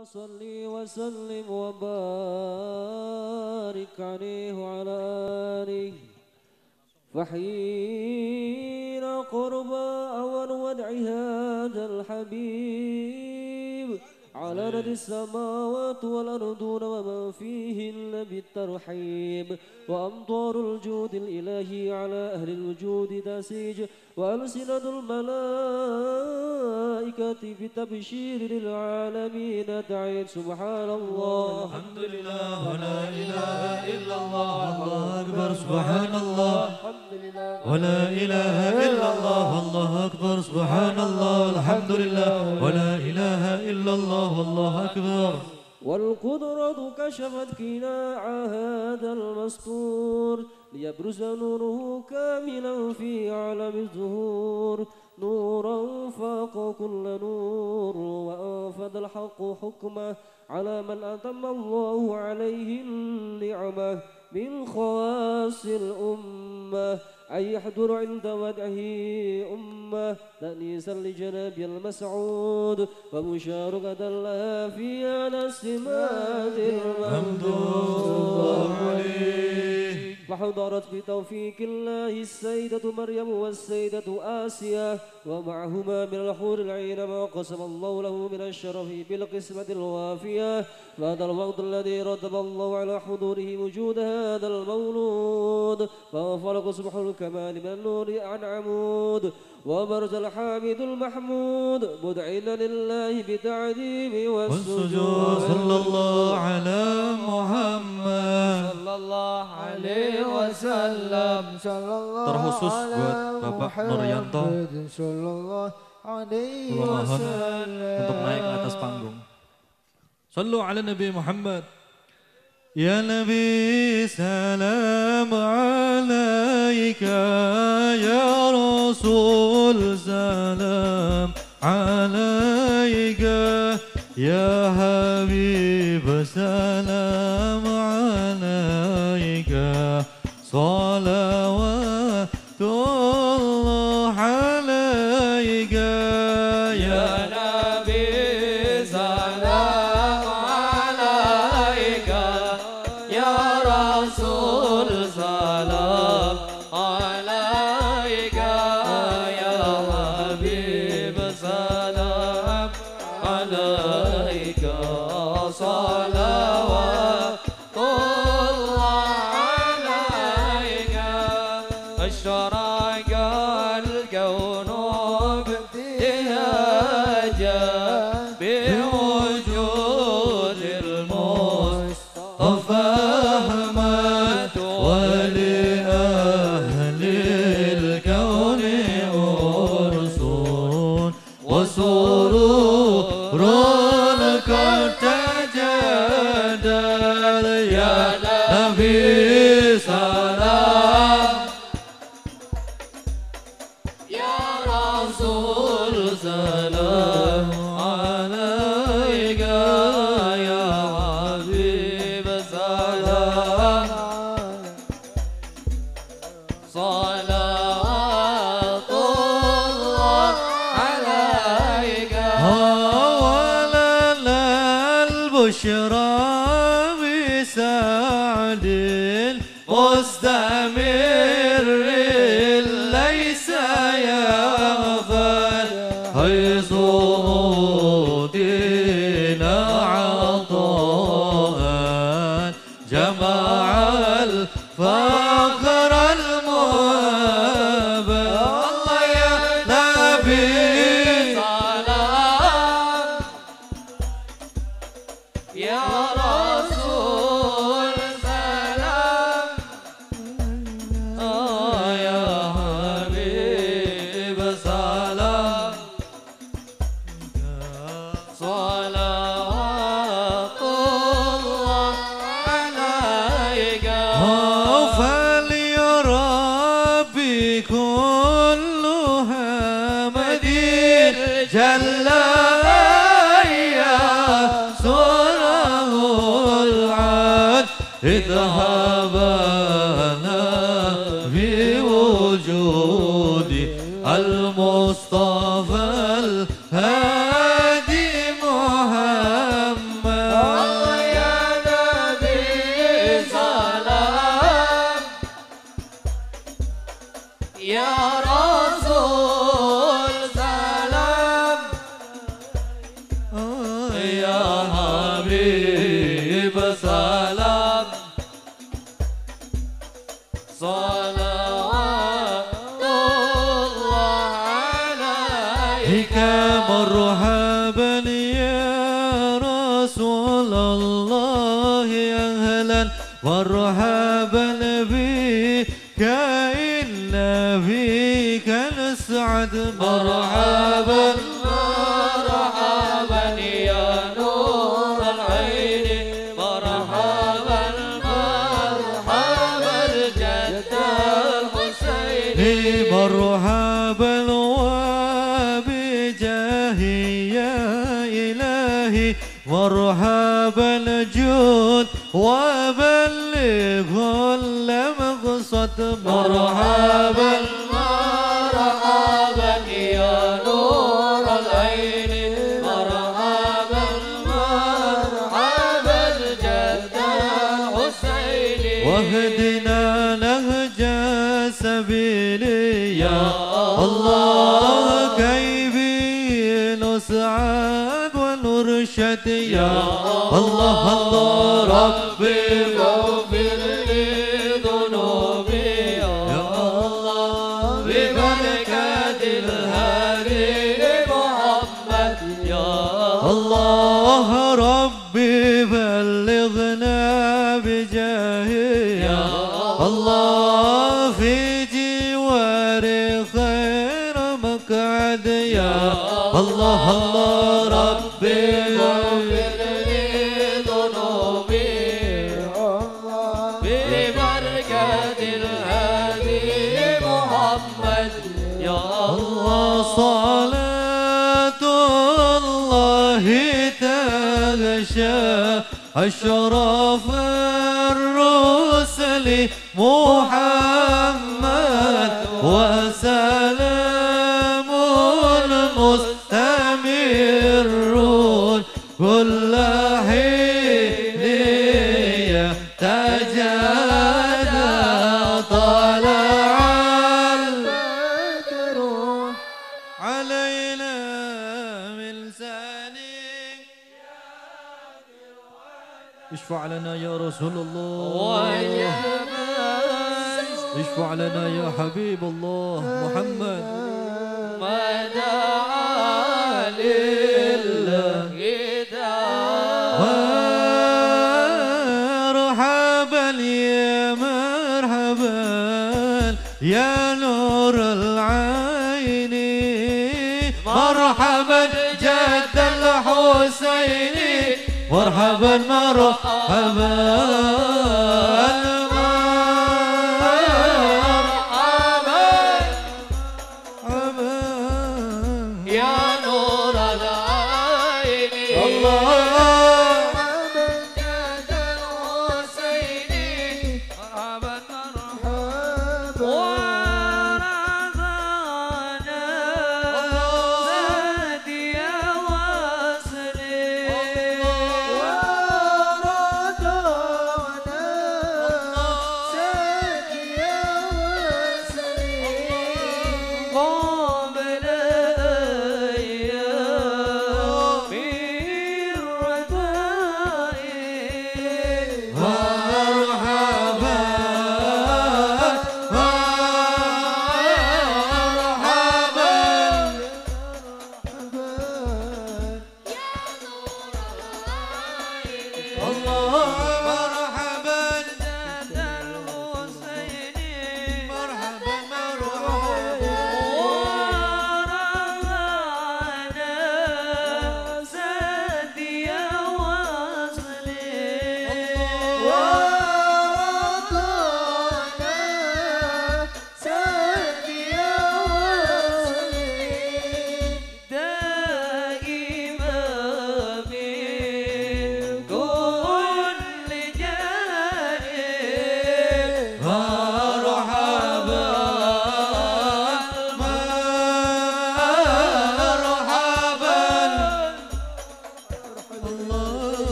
صل وسلم وبارك عليه وعلى آله فحين قربى أول ودع هذا الحبيب على رد السماوات والأرضون وما فيهن بالترحيب وأمطار الجود الإلهي على أهل الوجود تسيج وألسنة الملائكة بتبشير للعالمين تعيد سبحان الله الحمد لله ولا إله إلا الله الله أكبر سبحان الله ولا إله إلا الله الله أكبر سبحان الله الحمد لله ولا إله إلا الله والله أكبر. والقدرة كشفت كناع هذا المستور ليبرز نوره كاملا في عالم الظهور نورا فاق كل نور وأنفذ الحق حكمه على من أتم الله عليه النعمة من خواص الأمة أن يحضر عند ودعه أمة تأنيسا لجناب المسعود ومشاركة لها في على السمات الممدود عليه فحضرت بتوفيق الله السيدة مريم والسيدة آسيا ومعهما من الحور العين ما قسم الله له من الشرف بالقسمة الوافية فهذا الوقت الذي رتب الله على حضوره وجود هذا المولود ففرق سبح الكمال من النور عن عمود وبرز الحامد المحمود مدعنا لله بتعظيم والسجود صلى الله على محمد صلى الله عليه wasallam terkhusus buat Bapak Nuryanto mohon untuk naik ke atas panggung. Sallu ala Nabi Muhammad. Ya Nabi salam alaika ya Rasul salam alaika ya Habib salam alaika salawatullah alaika ya Nabi salam alaika ya Rasul salam alaika ya Habib salam alaika salawatullah alaika أشرق الكون بابتهاجا بوجود المصطفى أحمد ولأهل الكون أرسل وسرور قد تجدد يا نبي سلام يا رسول سلام عليك يا حبيب سلام صلوات الله عليك ولنا البشرى بسعد مستمر ليس يغفل حيث أودينا عطاء جمع الفخر المهاب الله يا نبي سلام يا رسول سلام يا حبيب سلام صلوات الله عليك فليرى بكل همدين جل سره العاد اذهبنا بوجود المصطفى الهادي محمد يا حبيب سلام صلوات الله عليك مرحبا يا رسول الله أهلا مرحبا بك إن فيك نسعد مرحبا مرحبا يا نور العين مرحبا مرحبا الجد الحسين مرحبا وبجاهي يا إلهي مرحبا جود وبلغ المقصد مرحبا مرحبا يا نور العين مرحبا مرحبا الجد الحسين واهدنا نهج سبيلي يا الله كيف نسعد ونرشد يا الله الله ربي اغفر لي ذنوبي يا الله ببركة الهادي محمد يا الله ربي بلغنا بجاهه يا الله في جوار خير مقعد يا الله الله ربي اغفر لي ذنوبي ببركة الهادي محمد يا الله صلاة الله تغشى أشرف الرسل محمد وسلام المستمرون كل حين يتجادى طلع البدر علينا من سنين اشفع لنا يا رسول الله اشفع لنا يا حبيب الله محمد ما دعا لله مرحبا يا مرحبا يا نور العين مرحبا جد الحسين مرحبا مرحبا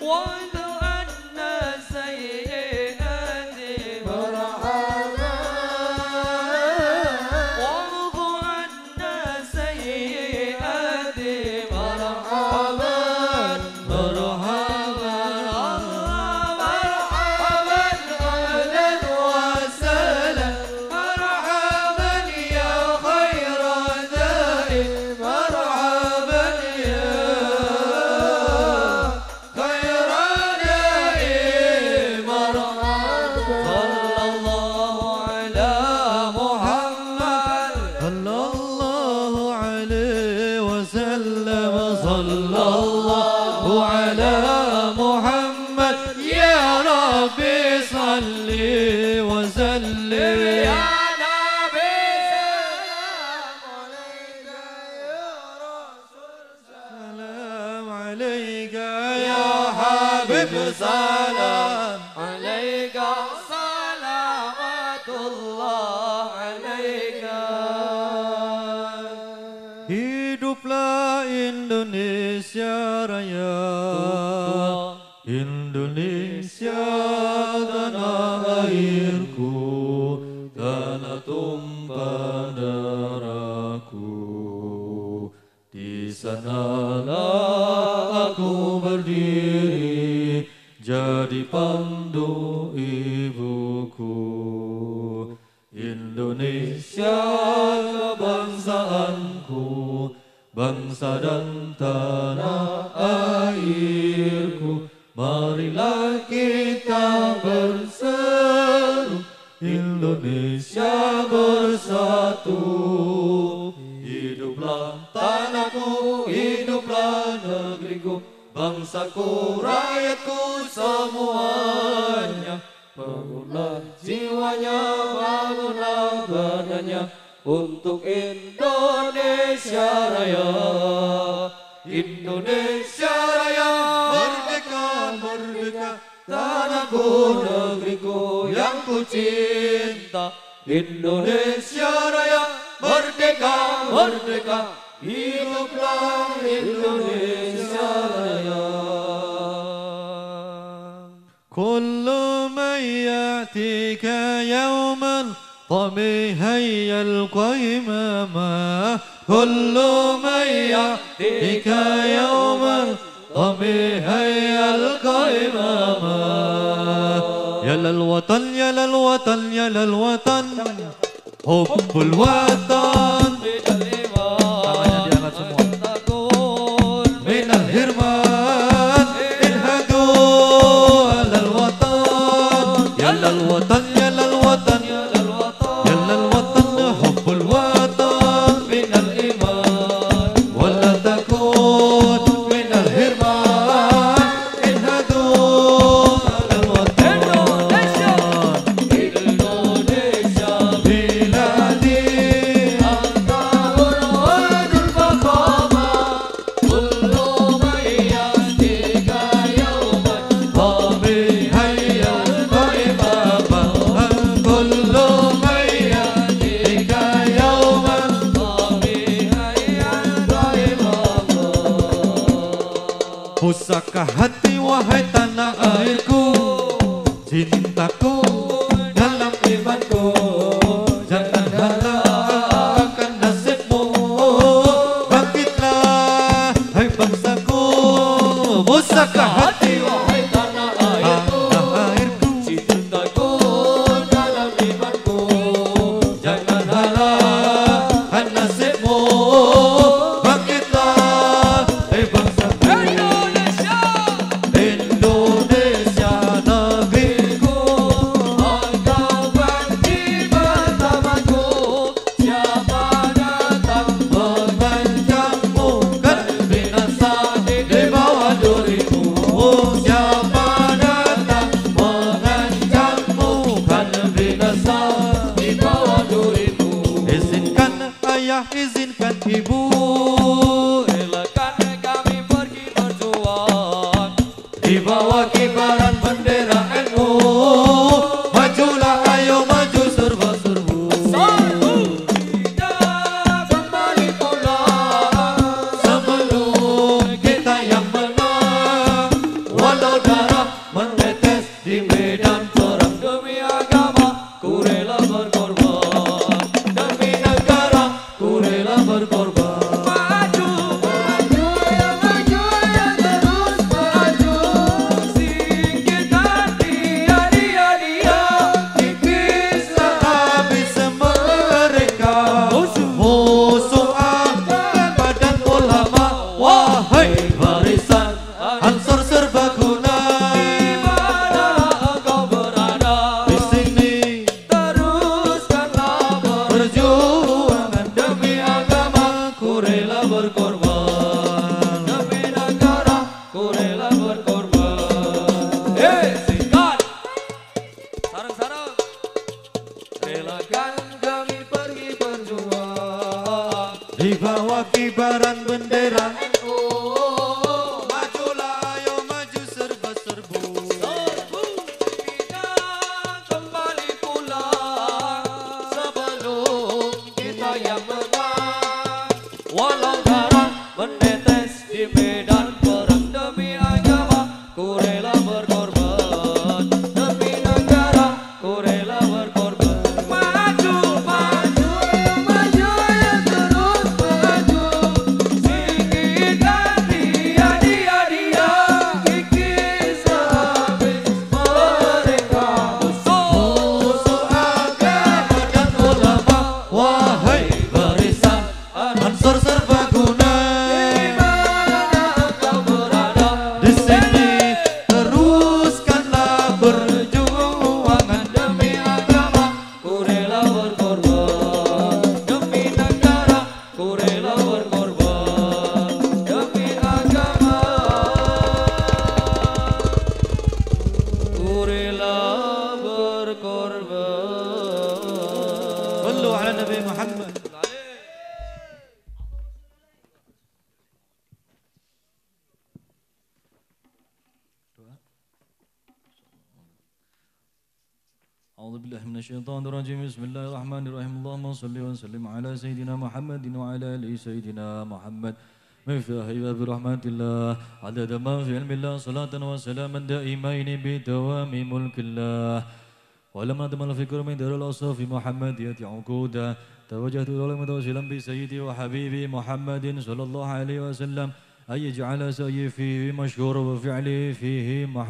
Salam alaika salawatullah alaika. Hiduplah Indonesia Raya, Indonesia tanah airku, tanah tumpah darahku. Di sanalah aku berdiri, jadi pandu ibuku. Indonesia kebangsaanku, bangsa dan tanah airku. Marilah kita berseru, Indonesia bersatu. Hiduplah tanahku, hiduplah negeriku, bangsaku, rakyatku semuanya. Bangunlah jiwanya, bangunlah badannya untuk Indonesia Raya. Indonesia Raya, merdeka, merdeka, tanahku, negeriku yang ku cinta. Indonesia Raya, merdeka, merdeka, hiduplah Indonesia Raya. Kullu man ya'tika yawman طميها القيمامة. كل من يأتيك يوما طميها القيمامة. يا للوطن يا للوطن يا للوطن حب الوطن من الهرمان انهدوا على الوطن. يا للوطن يا للوطن pusaka hati wahai tanah airku, cintaku dalam imanku, jangan halaukan nasibmu. Bangkitlah hai bangsaku, pusaka hati wahai tanah airku, cintaku dalam imanku, jangan halaukan nasibmu. Bangkitlah hai bangsaku, izinkan ibu, relakan kami pergi berjuang di bawah kibaran bendera NU. Majulah ayo maju serba-serbu, kita kembali pulang sebelum kita yang menang. Walau أعوذ بالله من الشيطان الرجيم بسم الله الرحمن الرحيم اللهم صل وسلم على سيدنا محمد وعلى آل سيدنا محمد مفتاح باب رحمة الله عدد ما في علم الله صلاة وسلاما دائمين بدوام ملك الله ولما تم الفكر من دار الأصحاب في محمدية عقودا توجهت إلى متوسلا بسيدي وحبيبي محمد صلى الله عليه وسلم أن يجعل سعي فيه مشهور وفعلي فيه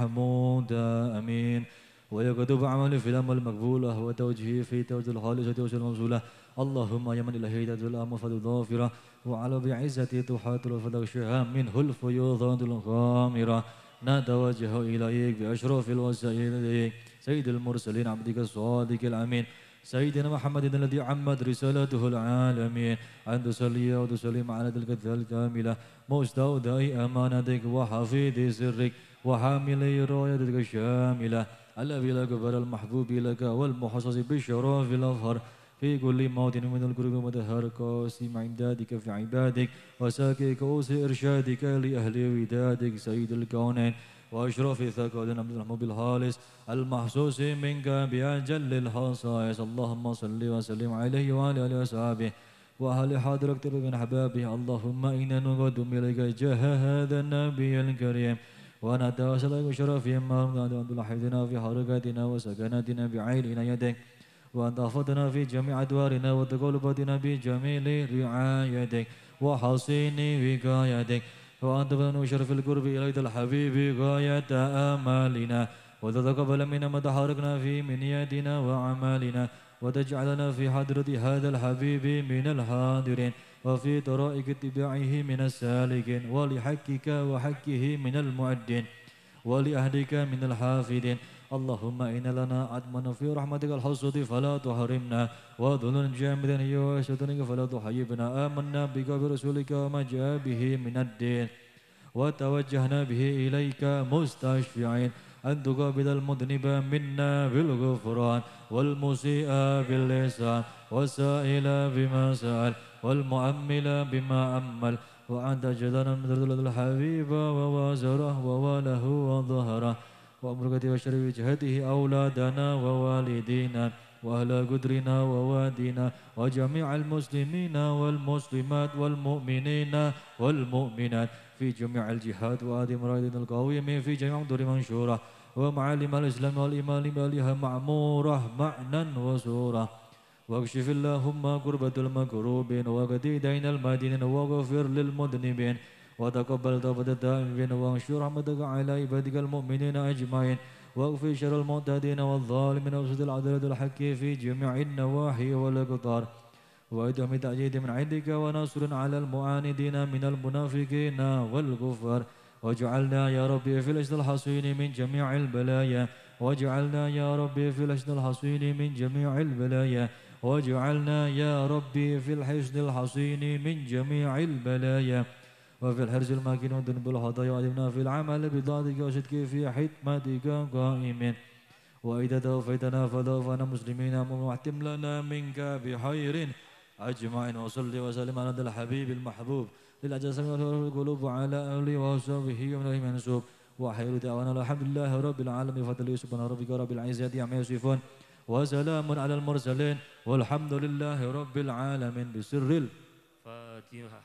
محمودا أمين ويكتب عملي في الأمل المقبولة وتوجهي في توجه الخالصة توجه الموصولة اللهم يا من إلهي تدل الأمر فتضافرة وعلى بعزتي تحاطر فتغشها منه الفيوضات الغامرة نتوجه إليك بأشرف الوسائل إليك سيد المرسلين عبدك الصادق الأمين سيدنا محمد الذي عمت رسالته العالمين أن تصلي وتسلم على تلك الكاملة مستودع أمانتك وحفيظ سرك وحامل رايتك الشاملة الذي لك بر المحبوب لك والمحصص بالشرف الأظهر في كل موطن من القرب ومدهر قاسم عمدادك في عبادك وساكي كؤوس إرشادك لأهل ودادك سيد الكونين وأشرف ثقل عبد المحبوب الخالص المحسوس منك بأجل الخصائص اللهم صل وسلم عليه وعلى آله وصحبه وأهل حضرك من أحبابه اللهم إنا نقدم إليك جاه هذا النبي الكريم ونتواصل بشرفهم وأنت حفظنا في حركاتنا وسكناتنا بعين عنايتك وأن تحفظنا في جميع أدوارنا وتقلباتنا بجميل رعايتك وحصين وقايتك وأن تفضلنا بشرف القرب إليك الحبيب غاية آمالنا وتتقبل منا ما تحركنا في منياتنا وأعمالنا وتجعلنا في حضرة هذا الحبيب من الحاضرين وفي طرائق اتباعه من السالكين ولحقك وحقه من المؤدين ولأهلك من الحافظين اللهم إن لنا عدما في رحمتك الحصة فلا تحرمنا وذل جامدا يواشتنك فلا تحيبنا آمنا بك برسولك وما جاء به من الدين وتوجهنا به إليك مستشفعين أن تقابل المذنب منا بالغفران والمسيء باللسان والسائل بما سأل والمؤمل بما أمل وأن تجعلنا من ذل الحبيب ووازره وواله وظهره وأمرك وشر وجهته أولادنا ووالدينا وأهل قدرنا ووادينا وجميع المسلمين والمسلمات والمؤمنين والمؤمنات في جميع الجهات وآدم رايدنا القويم في جميع دور منشورة ومعالم الإسلام والإيمان بها معمورة معنى وصورة واكشف اللهم كربة المكروبين وقضي دين المدينين واغفر للمذنبين وتقبل توبة التائبين وانشر رحمتك على عبادك المؤمنين أجمعين واغفر شر المعتدين والظالمين واسد العدالة الحق في جميع النواحي والأقطار وأدهم تأييد من عندك ونصر على المعاندين من المنافقين والكفار واجعلنا يا ربي في الأجل الحصين من جميع البلايا واجعلنا يا ربي في الأجل الحصين من جميع البلايا واجعلنا يا ربي في الحصن الحصين من جميع البلايا وفي الحرز الماكن وذنب الخطايا وعلمنا في العمل بطاعتك وصدقك في حكمتك قائمين وإذا توفيتنا فتوفنا مسلمين واحتم لنا منك بخير أجمعين وصلي وسلم على الحبيب المحبوب للأجسام والقلوب وعلى آله وصحبه ومن المنسوب وخير دعوانا الحمد لله رب العالمين فضله سبحان ربك رب العزة عما يصفون وسلام على المرسلين والحمد لله رب العالمين بسر الفاتحة.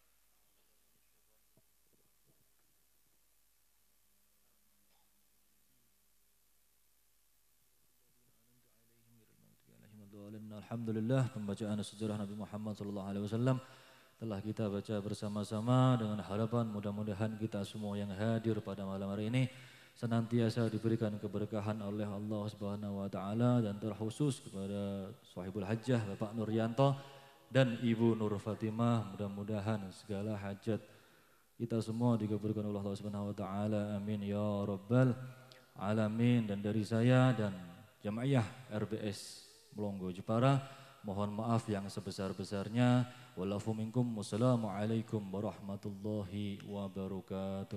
Alhamdulillah pembacaan sejarah Nabi Muhammad SAW telah kita baca bersama-sama dengan harapan mudah-mudahan kita semua yang hadir pada malam hari ini senantiasa diberikan keberkahan oleh Allah Subhanahu wa taala dan terkhusus kepada Sahibul Hajjah Bapak Nuryanto dan Ibu Nur Fatimah, mudah-mudahan segala hajat kita semua dikabulkan oleh Allah Subhanahu wa taala. Amin ya rabbal alamin. Dan dari saya dan Jamaiyah RBS Melongo Jepara, mohon maaf yang sebesar-besarnya. Walafu minkum, wassalamualaikum warahmatullahi wabarakatuh.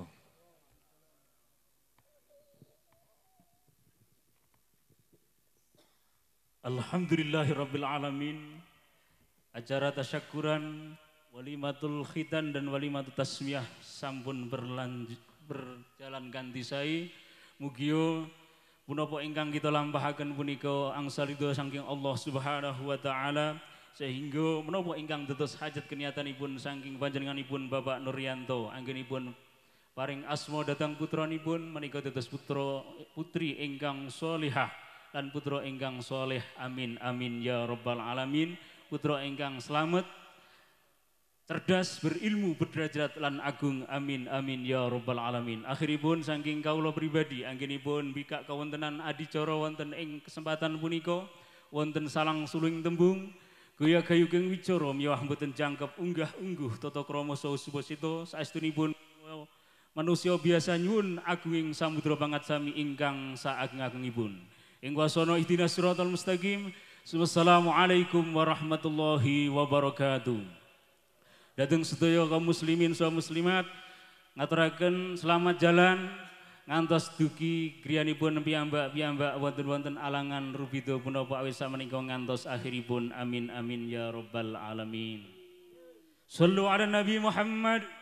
Alhamdulillahirabbil alamin. Acara tasyakuran walimatul khitan dan walimatul tasmiyah sampun berjalan ganti sai. Mugia punapa ingkang kita lampahaken punika angsal ridho saking Allah Subhanahu wa taala sehingga menapa ingkang dados hajat keniatanipun saking panjenenganipun Bapak Nuryanto anggenipun paring asma dhateng putranipun menika dados putra putri ingkang sholihah lan putra ingkang sholeh amin amin ya rabbal alamin putra ingkang slamet cerdas, berilmu, berderajat lan agung amin amin ya rabbal alamin. Akhiripun saking kawula pribadi anggenipun bikak kawontenan adicara wonten ing kesempatan punika wonten salang suluing tembung gaya gayuking wicara miwah mboten jangkep unggah-ungguh tata krama saha supasita saestunipun manusia biasa nyuwun agunging samudra pangat sami ingkang saageng-agengipun. Ing wasana ihdinas siratal mustaqim. Wassalamualaikum warahmatullahi wabarakatuh. Dateng sedaya kaum muslimin saha muslimat ngaturaken selamat jalan ngantos dugi griyanipun piyambak wonten alangan rubida punapa awis samenika ngantos akhiripun amin amin ya rabbal alamin. Shallu ala Nabi Muhammad.